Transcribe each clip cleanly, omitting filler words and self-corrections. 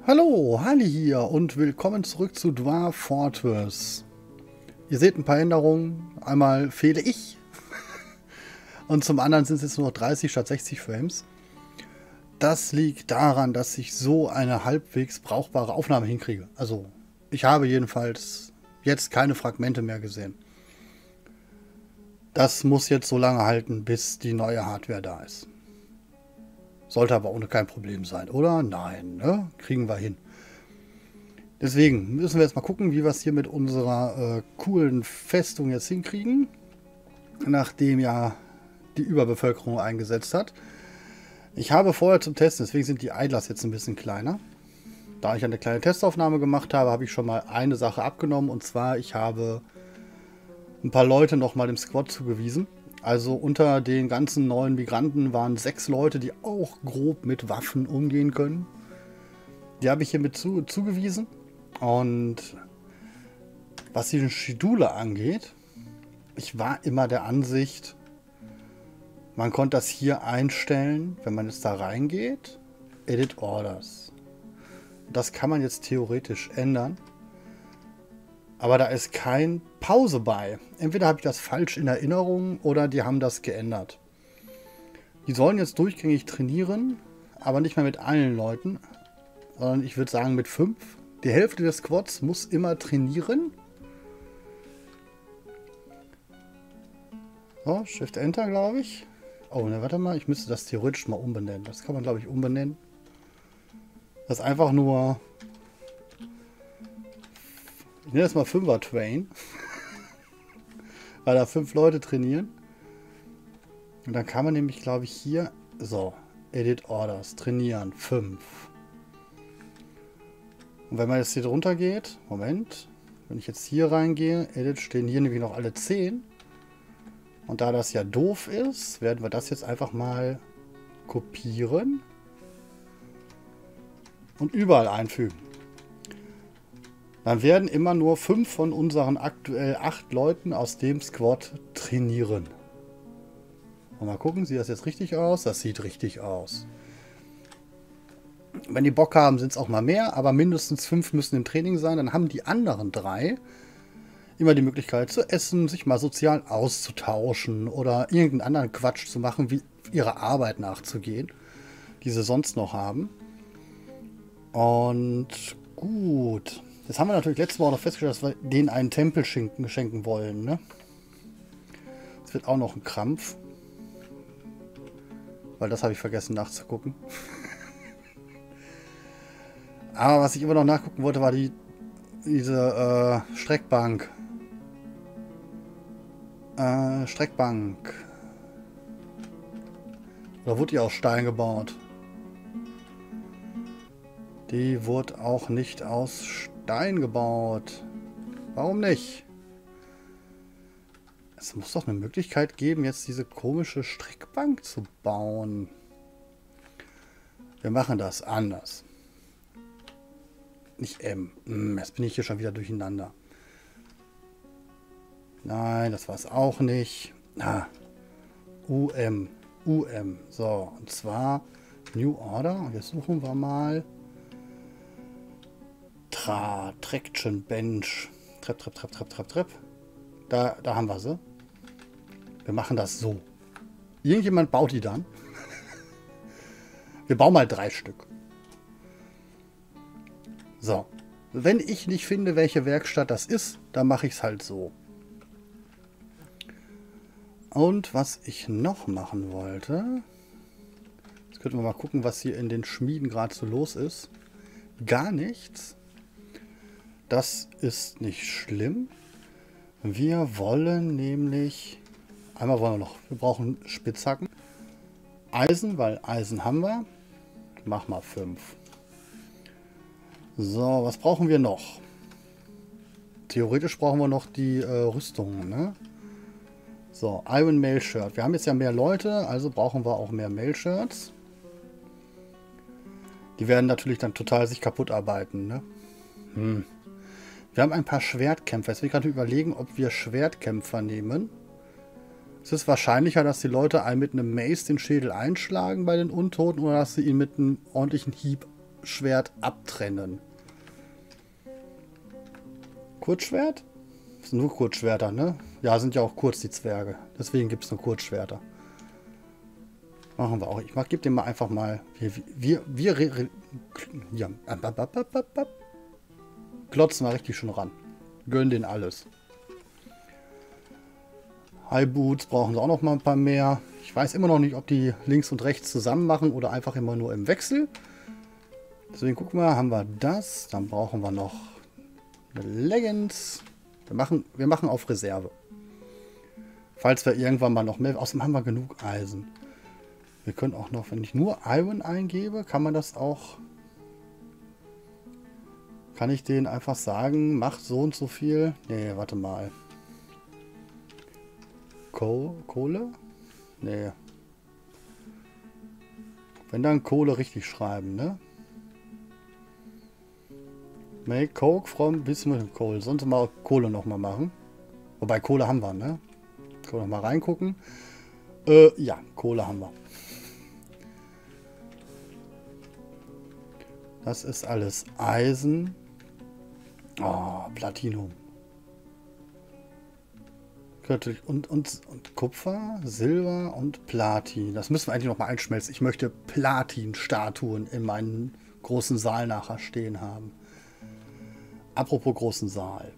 Hallo, Harley hier und willkommen zurück zu Dwarf Fortress. Ihr seht ein paar Änderungen. Einmal fehle ich und zum anderen sind es jetzt nur noch 30 statt 60 Frames. Das liegt daran, dass ich so eine halbwegs brauchbare Aufnahme hinkriege. Also, ich habe jedenfalls jetzt keine Fragmente mehr gesehen. Das muss jetzt so lange halten, bis die neue Hardware da ist. Sollte aber ohne kein Problem sein, oder? Nein, ne? Kriegen wir hin. Deswegen müssen wir jetzt mal gucken, wie wir es hier mit unserer coolen Festung jetzt hinkriegen. Nachdem ja die Überbevölkerung eingesetzt hat. Ich habe vorher zum Testen, deswegen sind die Idlers jetzt ein bisschen kleiner. Da ich eine kleine Testaufnahme gemacht habe, habe ich schon mal eine Sache abgenommen. Und zwar, ich habe ein paar Leute nochmal dem Squad zugewiesen. Also unter den ganzen neuen Migranten waren 6 Leute, die auch grob mit Waffen umgehen können. Die habe ich hiermit zugewiesen. Und was die Schedule angeht, ich war immer der Ansicht, man konnte das hier einstellen, wenn man jetzt da reingeht. Edit Orders. Das kann man jetzt theoretisch ändern. Aber da ist kein Pause bei. Entweder habe ich das falsch in Erinnerung oder die haben das geändert. Die sollen jetzt durchgängig trainieren, aber nicht mehr mit allen Leuten, sondern ich würde sagen mit 5. Die Hälfte des Squads muss immer trainieren. So, Shift Enter, glaube ich. Oh, ne, warte mal, ich müsste das theoretisch mal umbenennen. Das kann man, glaube ich, umbenennen. Das ist einfach nur... Ich nenne das mal 5er Train. Weil da 5 Leute trainieren. Und dann kann man nämlich, glaube ich, hier... So, Edit Orders, trainieren, 5. Und wenn man jetzt hier drunter geht... Moment. Wenn ich jetzt hier reingehe, Edit, stehen hier nämlich noch alle 10. Und da das ja doof ist, werden wir das jetzt einfach mal kopieren. Und überall einfügen. Dann werden immer nur 5 von unseren aktuell 8 Leuten aus dem Squad trainieren. Und mal gucken, sieht das jetzt richtig aus? Das sieht richtig aus. Wenn die Bock haben, sind es auch mal mehr, aber mindestens 5 müssen im Training sein. Dann haben die anderen 3 immer die Möglichkeit zu essen, sich mal sozial auszutauschen oder irgendeinen anderen Quatsch zu machen, wie ihrer Arbeit nachzugehen, die sie sonst noch haben. Und gut. Jetzt haben wir natürlich letztes Mal auch noch festgestellt, dass wir denen einen Tempel schenken wollen. Ne? Das wird auch noch ein Krampf. Weil das habe ich vergessen nachzugucken. Aber was ich immer noch nachgucken wollte, war diese Streckbank. Streckbank. Oder wurde die aus Stein gebaut? Die wurde auch nicht aus Stein gebaut. Warum nicht? Es muss doch eine Möglichkeit geben, jetzt diese komische Streckbank zu bauen. Wir machen das anders. Nicht M. Jetzt bin ich hier schon wieder durcheinander. Nein, das war es auch nicht. UM. UM. So, und zwar New Order. Und jetzt suchen wir mal Traction Bench. Trepp. Da haben wir sie. Wir machen das so. Irgendjemand baut die dann. Wir bauen mal 3 Stück. So. Wenn ich nicht finde, welche Werkstatt das ist, dann mache ich es halt so. Und was ich noch machen wollte... Jetzt könnten wir mal gucken, was hier in den Schmieden gerade so los ist. Gar nichts. Das ist nicht schlimm. Wir wollen nämlich... Einmal wollen wir noch... Wir brauchen Spitzhacken. Eisen, weil Eisen haben wir. Mach mal 5. So, was brauchen wir noch? Theoretisch brauchen wir noch die Rüstungen, ne? So, Iron Mail Shirt. Wir haben jetzt ja mehr Leute, also brauchen wir auch mehr Mail Shirts. Die werden natürlich dann total sich kaputt arbeiten, ne? Wir haben ein paar Schwertkämpfer. Jetzt will ich gerade überlegen, ob wir Schwertkämpfer nehmen. Es ist wahrscheinlicher, dass die Leute einen mit einem Mace den Schädel einschlagen bei den Untoten oder dass sie ihn mit einem ordentlichen Hieb Kurzschwert abtrennen. Kurzschwert? Das sind nur Kurzschwerter, ne? Ja, sind ja auch kurz die Zwerge. Deswegen gibt es nur Kurzschwerter. Machen wir auch. Ich gebe dem mal einfach mal... Klotzen wir richtig schon ran. Gönnen den alles. High Boots brauchen sie auch noch mal ein paar mehr. Ich weiß immer noch nicht, ob die links und rechts zusammen machen oder einfach immer nur im Wechsel. Deswegen gucken wir, haben wir das. Dann brauchen wir noch eine Leggings. Wir machen auf Reserve. Falls wir irgendwann mal noch mehr... Außerdem haben wir genug Eisen. Wir können auch noch, wenn ich nur Iron eingebe, kann man das auch... Kann ich denen einfach sagen, macht so und so viel? Nee, warte mal. Kohle? Nee. Wenn dann Kohle richtig schreiben, ne? Make Coke from Bismuth Coal. Sonst mal Kohle nochmal machen. Wobei Kohle haben wir, ne? Können wir mal reingucken. Ja, Kohle haben wir. Das ist alles Eisen. Oh, Platinum. Und Kupfer, Silber und Platin. Das müssen wir eigentlich noch mal einschmelzen. Ich möchte Platin-Statuen in meinem großen Saal nachher stehen haben. Apropos großen Saal.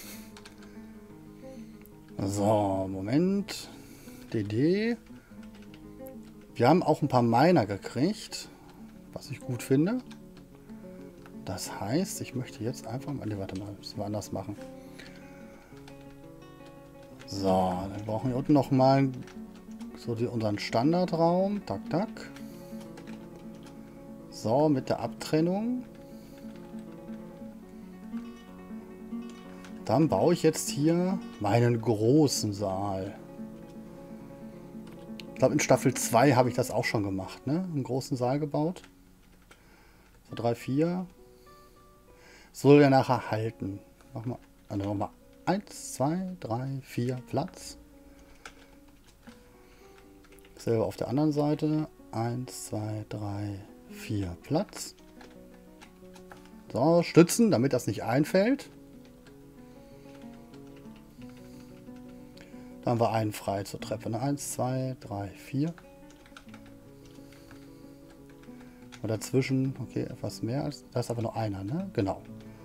So, Moment. DD. Wir haben auch ein paar Miner gekriegt, was ich gut finde. Das heißt, ich möchte jetzt einfach mal... Ne, warte mal, müssen wir anders machen. So, dann brauchen wir unten nochmal so unseren Standardraum. Tak, tak. So, mit der Abtrennung. Dann baue ich jetzt hier meinen großen Saal. Ich glaube, in Staffel 2 habe ich das auch schon gemacht, ne? Einen großen Saal gebaut. So 3, 4. Soll ja nachher halten. Machen wir also nochmal 1, 2, 3, 4 Platz. Selber auf der anderen Seite. 1, 2, 3, 4 Platz. So, stützen, damit das nicht einfällt. Da haben wir einen frei zur Treppe. 1, 2, 3, 4. Und dazwischen, okay, etwas mehr als... Da ist aber nur einer, ne? Genau.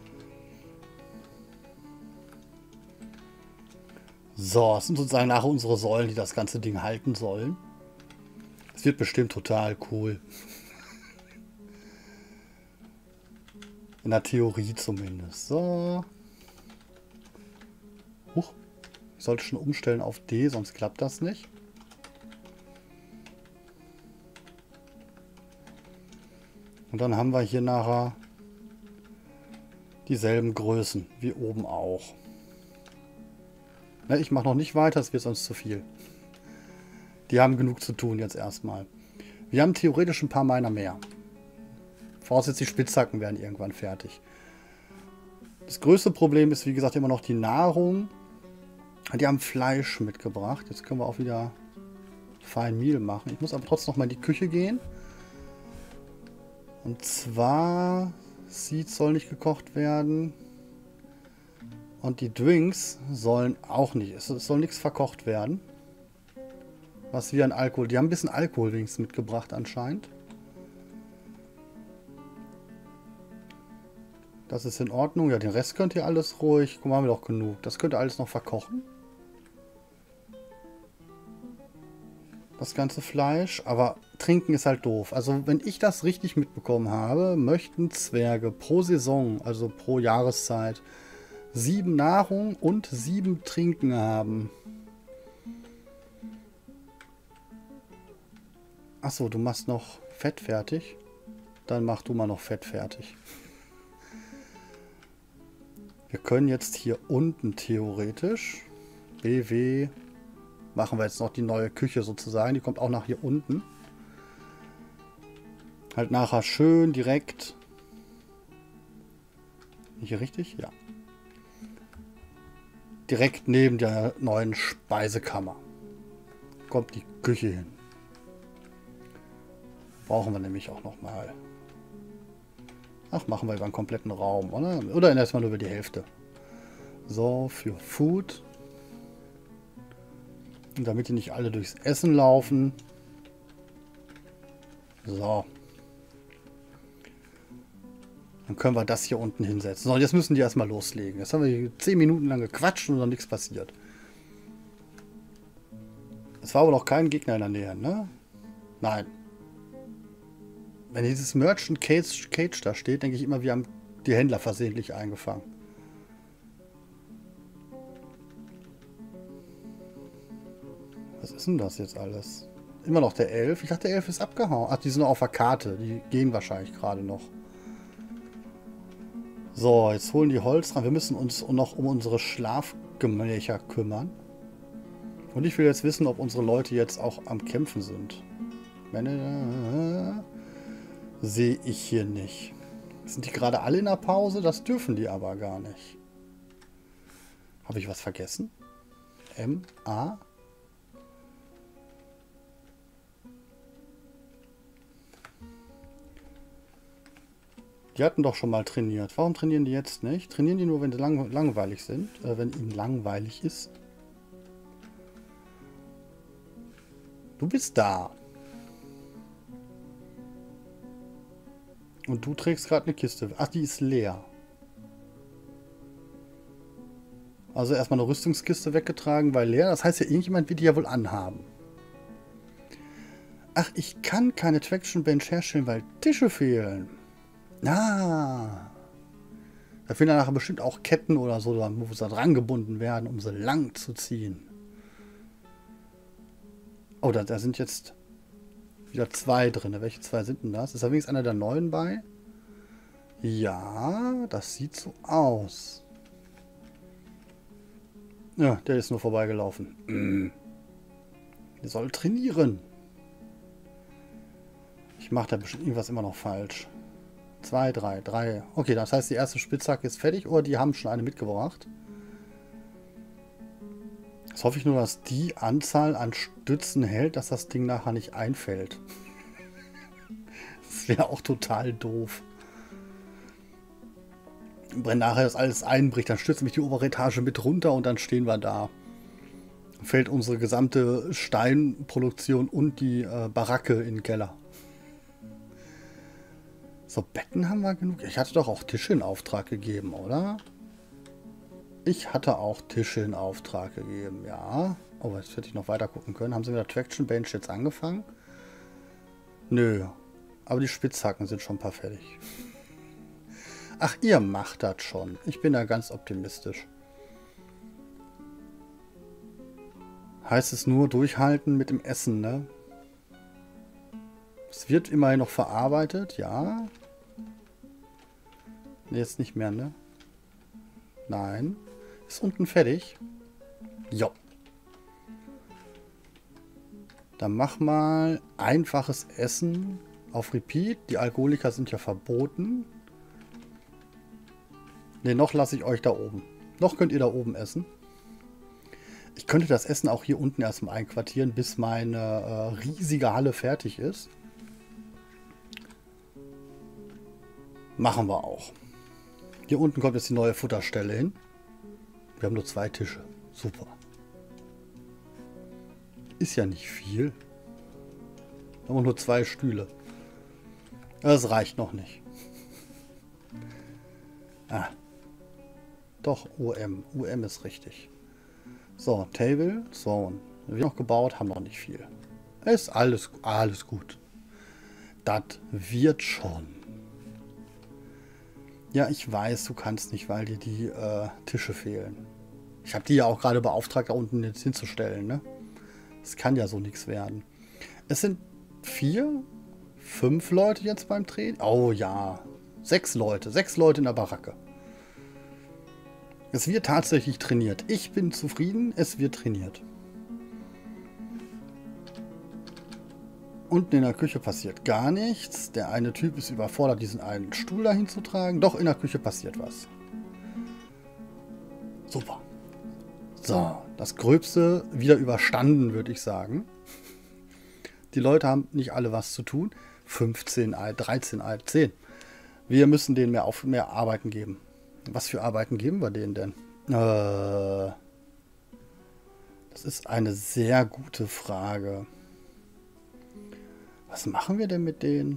So, das sind sozusagen nachher unsere Säulen, die das ganze Ding halten sollen. Es wird bestimmt total cool. In der Theorie zumindest. So. Huch. Ich sollte schon umstellen auf D, sonst klappt das nicht. Und dann haben wir hier nachher dieselben Größen wie oben auch. Ne, ich mache noch nicht weiter, es wird sonst zu viel. Die haben genug zu tun jetzt erstmal. Wir haben theoretisch ein paar Miner mehr. Vorausgesetzt, die Spitzhacken werden irgendwann fertig. Das größte Problem ist, wie gesagt, immer noch die Nahrung. Die haben Fleisch mitgebracht. Jetzt können wir auch wieder Fine Meal machen. Ich muss aber trotzdem noch mal in die Küche gehen. Und zwar... Seeds soll nicht gekocht werden. Und die Drinks sollen auch nicht. Es soll nichts verkocht werden. Was wie an Alkohol. Die haben ein bisschen Alkohol wenigstens mitgebracht anscheinend. Das ist in Ordnung. Ja, den Rest könnt ihr alles ruhig. Guck mal, haben wir doch genug. Das könnt ihr alles noch verkochen. Das ganze Fleisch. Aber trinken ist halt doof. Also wenn ich das richtig mitbekommen habe, möchten Zwerge pro Saison, also pro Jahreszeit, 7 Nahrung und 7 Trinken haben. Achso, du machst noch Fett fertig. Dann mach du mal noch Fett fertig. Wir können jetzt hier unten theoretisch BW machen wir jetzt noch die neue Küche sozusagen. Die kommt auch nach hier unten. Halt nachher schön direkt. Hier richtig? Ja. Direkt neben der neuen Speisekammer kommt die Küche hin. Brauchen wir nämlich auch noch mal. Ach, machen wir über einen kompletten Raum, oder? Oder erstmal nur über die Hälfte. So, für Food. Und damit die nicht alle durchs Essen laufen. So. Dann können wir das hier unten hinsetzen. So, jetzt müssen die erstmal loslegen. Jetzt haben wir hier 10 Minuten lang gequatscht und noch nichts passiert. Es war aber noch kein Gegner in der Nähe, ne? Nein. Wenn dieses Merchant Cage da steht, denke ich immer, wir haben die Händler versehentlich eingefangen. Was ist denn das jetzt alles? Immer noch der Elf? Ich dachte, der Elf ist abgehauen. Ach, die sind noch auf der Karte. Die gehen wahrscheinlich gerade noch. So, jetzt holen die Holz ran. Wir müssen uns noch um unsere Schlafgemächer kümmern. Und ich will jetzt wissen, ob unsere Leute jetzt auch am Kämpfen sind. Sehe ich hier nicht. Sind die gerade alle in der Pause? Das dürfen die aber gar nicht. Habe ich was vergessen? M-A? Die hatten doch schon mal trainiert. Warum trainieren die jetzt nicht? Trainieren die nur, wenn sie langweilig sind? Wenn ihnen langweilig ist? Du bist da. Und du trägst gerade eine Kiste. Ach, die ist leer. Also erstmal eine Rüstungskiste weggetragen, weil leer. Das heißt ja, irgendjemand wird die ja wohl anhaben. Ach, ich kann keine Traction Bench herstellen, weil Tische fehlen. Ah. Da fehlen dann nachher bestimmt auch Ketten oder so, wo sie dran gebunden werden, um sie lang zu ziehen. Oh, da sind jetzt wieder 2 drin. Welche 2 sind denn das? Ist da wenigstens einer der neuen bei? Ja, das sieht so aus. Ja, der ist nur vorbeigelaufen. Der soll trainieren. Ich mache da bestimmt irgendwas immer noch falsch. 2, 3. Okay, das heißt, die erste Spitzhacke ist fertig. Oder die haben schon eine mitgebracht. Jetzt hoffe ich nur, dass die Anzahl an Stützen hält, dass das Ding nachher nicht einfällt. Das wäre auch total doof. Wenn nachher das alles einbricht, dann stürzt mich die obere Etage mit runter und dann stehen wir da. Fällt unsere gesamte Steinproduktion und die Baracke in den Keller. So, Betten haben wir genug. Ich hatte doch auch Tische in Auftrag gegeben, oder? Ich hatte auch Tische in Auftrag gegeben, ja. Oh, jetzt hätte ich noch weiter gucken können. Haben sie mit der Traction Bench jetzt angefangen? Nö. Aber die Spitzhacken sind schon ein paar fertig. Ach, ihr macht das schon. Ich bin da ganz optimistisch. Heißt es nur durchhalten mit dem Essen, ne? Es wird immerhin noch verarbeitet, ja. Ne, jetzt nicht mehr, ne? Nein. Ist unten fertig? Jo. Dann mach mal einfaches Essen auf Repeat. Die Alkoholiker sind ja verboten. Ne, noch lasse ich euch da oben. Noch könnt ihr da oben essen. Ich könnte das Essen auch hier unten erstmal einquartieren, bis meine riesige Halle fertig ist. Machen wir auch. Hier unten kommt jetzt die neue Futterstelle hin. Wir haben nur 2 Tische. Super. Ist ja nicht viel. Wir haben nur 2 Stühle. Das reicht noch nicht. Ah. Doch, UM. UM ist richtig. So, Table, Zone. Wir noch gebaut, haben noch nicht viel. Ist alles gut. Das wird schon. Ja, ich weiß, du kannst nicht, weil dir die Tische fehlen. Ich habe die ja auch gerade beauftragt, da unten jetzt hinzustellen, ne? Es kann ja so nichts werden. Es sind 4, 5 Leute jetzt beim Training. Oh ja, 6 Leute. 6 Leute in der Baracke. Es wird tatsächlich trainiert. Ich bin zufrieden, es wird trainiert. Unten in der Küche passiert gar nichts. Der eine Typ ist überfordert, diesen einen Stuhl dahin zu tragen. Doch, in der Küche passiert was. Super. So, das Gröbste wieder überstanden, würde ich sagen. Die Leute haben nicht alle was zu tun. 15 Ei, 13 Ei, 10. Wir müssen denen mehr Arbeiten geben. Was für Arbeiten geben wir denen denn? Das ist eine sehr gute Frage. Was machen wir denn mit denen?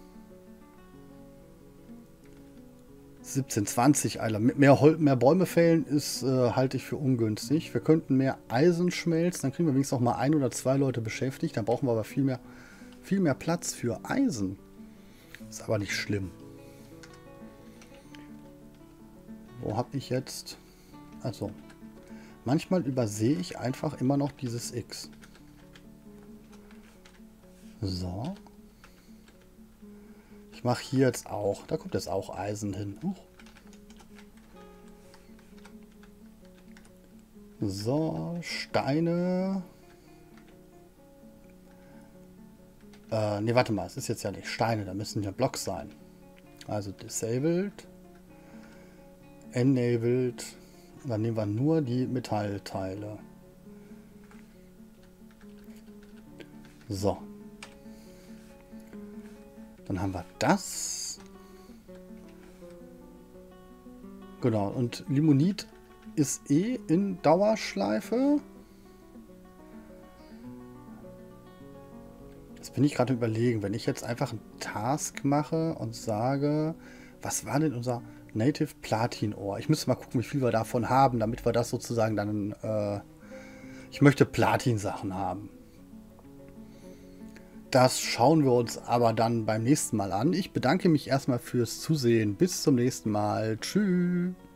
17, 20 Eiler. Mit mehr Bäume fällen ist, halte ich für ungünstig. Wir könnten mehr Eisen schmelzen, dann kriegen wir wenigstens noch mal 1 oder 2 Leute beschäftigt. Dann brauchen wir aber viel mehr Platz für Eisen. Ist aber nicht schlimm. Wo habe ich jetzt... Also, manchmal übersehe ich einfach immer noch dieses X. So. Ich mache hier jetzt auch. Da kommt jetzt auch Eisen hin. So, Steine. Ne, warte mal. Es ist jetzt ja nicht Steine. Da müssen ja Blocks sein. Also disabled. Enabled. Dann nehmen wir nur die Metallteile. So. Dann haben wir das. Genau. Und Limonit ist eh in Dauerschleife. Jetzt bin ich gerade überlegen, wenn ich jetzt einfach einen Task mache und sage, was war denn unser Native Platin Ore? Ich müsste mal gucken, wie viel wir davon haben, damit wir das sozusagen dann... ich möchte Platin-Sachen haben. Das schauen wir uns aber dann beim nächsten Mal an. Ich bedanke mich erstmal fürs Zusehen. Bis zum nächsten Mal. Tschüss.